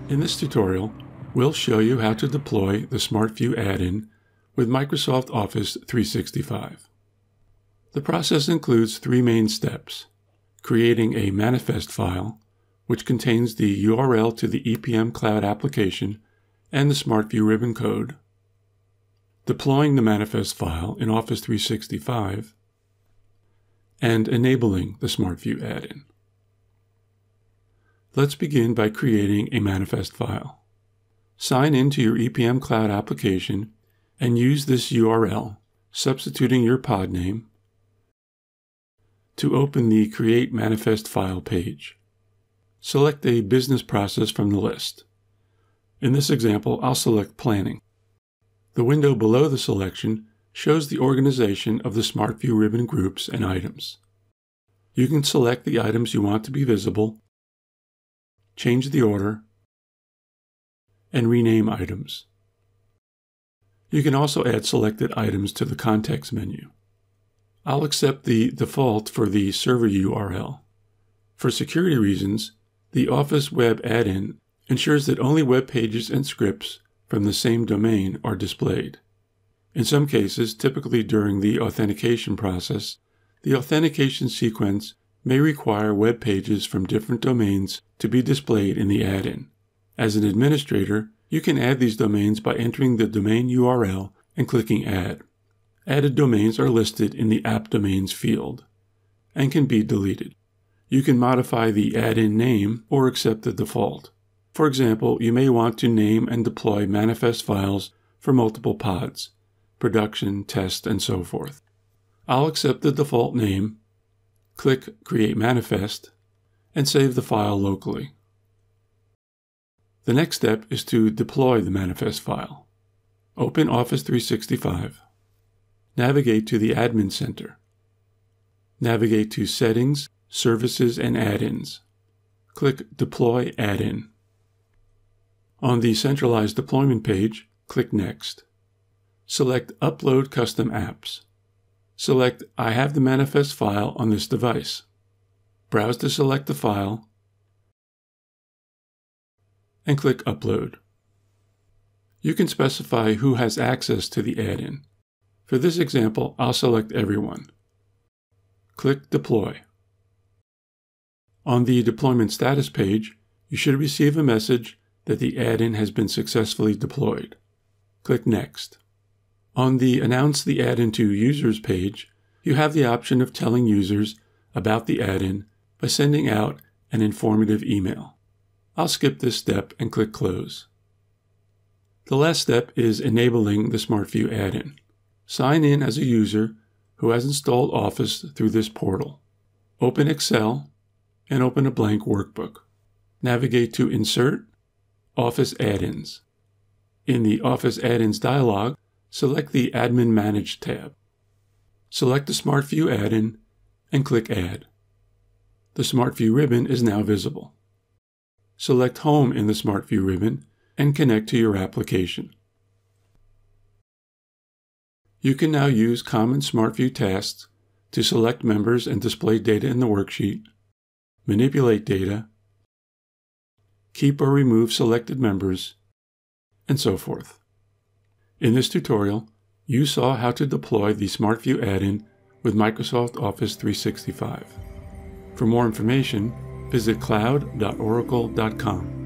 In this tutorial, we'll show you how to deploy the SmartView add-in with Microsoft Office 365. The process includes three main steps: creating a manifest file, which contains the URL to the EPM Cloud application and the SmartView ribbon code, deploying the manifest file in Office 365, and enabling the SmartView add-in. Let's begin by creating a manifest file. Sign into your EPM Cloud application and use this URL, substituting your pod name, to open the Create Manifest File page. Select a business process from the list. In this example, I'll select Planning. The window below the selection shows the organization of the SmartView ribbon groups and items. You can select the items you want to be visible, change the order, and rename items. You can also add selected items to the context menu. I'll accept the default for the server URL. For security reasons, the Office Web add-in ensures that only web pages and scripts from the same domain are displayed. In some cases, typically during the authentication process, the authentication sequence may require web pages from different domains to be displayed in the add-in. As an administrator, you can add these domains by entering the domain URL and clicking Add. Added domains are listed in the App Domains field and can be deleted. You can modify the add-in name or accept the default. For example, you may want to name and deploy manifest files for multiple pods, production, test, and so forth. I'll accept the default name, click Create Manifest, and save the file locally. The next step is to deploy the manifest file. Open Office 365. Navigate to the Admin Center. Navigate to Settings, Services, and Add-ins. Click Deploy Add-in. On the Centralized Deployment page, click Next. Select Upload Custom Apps. Select I have the manifest file on this device. Browse to select the file and click Upload. You can specify who has access to the add-in. For this example, I'll select everyone. Click Deploy. On the Deployment Status page, you should receive a message that the add-in has been successfully deployed. Click Next. On the Announce the Add-in to Users page, you have the option of telling users about the add-in by sending out an informative email. I'll skip this step and click Close. The last step is enabling the SmartView add-in. Sign in as a user who has installed Office through this portal. Open Excel and open a blank workbook. Navigate to Insert, Office Add-ins. In the Office Add-ins dialog, select the Admin Manage tab. Select the SmartView add-in and click Add. The SmartView ribbon is now visible. Select Home in the SmartView ribbon and connect to your application. You can now use common SmartView tasks to select members and display data in the worksheet, manipulate data, keep or remove selected members, and so forth. In this tutorial, you saw how to deploy the SmartView add-in with Microsoft Office 365. For more information, visit cloud.oracle.com.